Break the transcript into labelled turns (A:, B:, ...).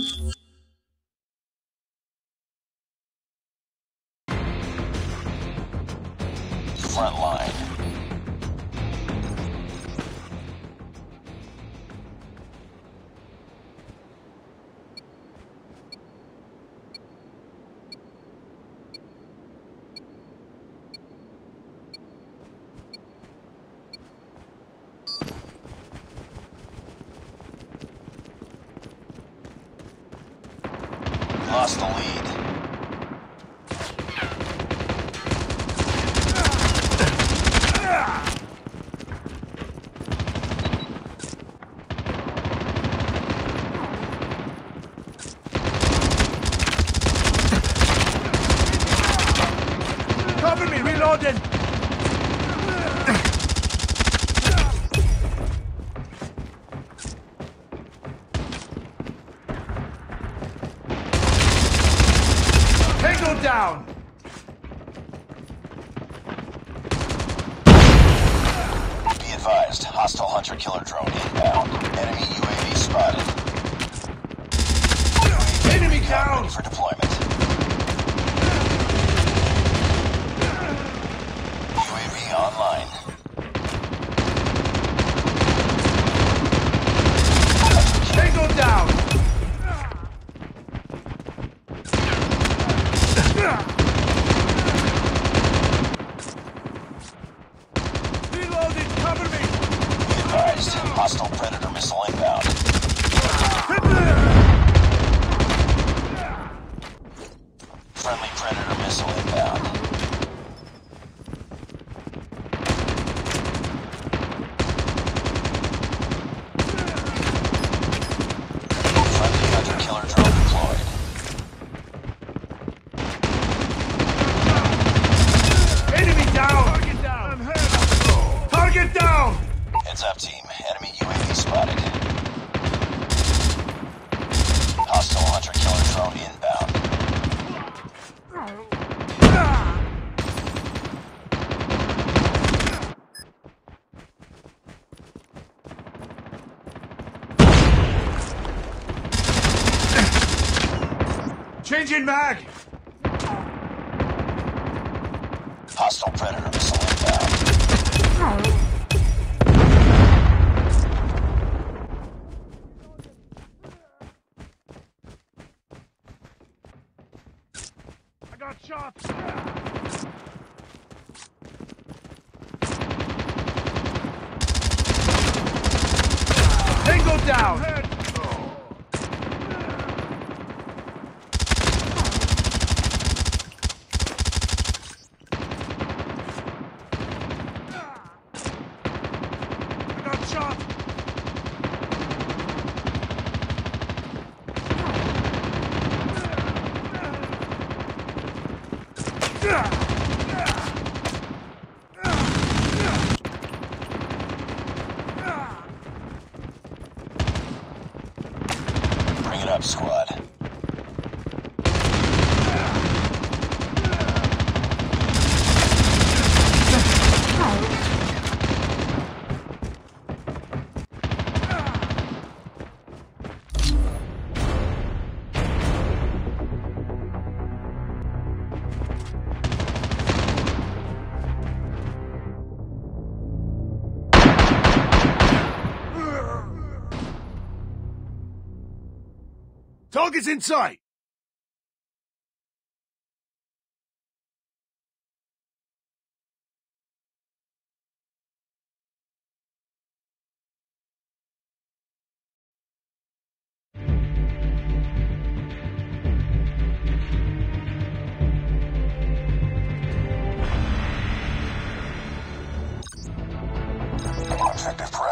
A: Front line. Lost the lead.
B: Cover me, reloading! Tango down!
A: Be advised, hostile hunter-killer drone inbound. Enemy UAV spotted.
B: Enemy
A: UAV
B: down!
A: ready for deployment. UAV online.
B: Tango down! Reloading, cover me!
A: Be advised, hostile Predator missile inbound. Friendly Predator missile inbound. Friendly hunter-killer drone deployed.
B: Enemy down! Target down! Target down!
A: Heads up, team. Enemy UAV spotted. Hostile hunter-killer drone inbound.
B: Changing mag!
A: Hostile Predator missile inbound.
B: I got shot! Tango down! I got shot!
A: Bring it up, squad.
B: Target's in sight!
A: Objective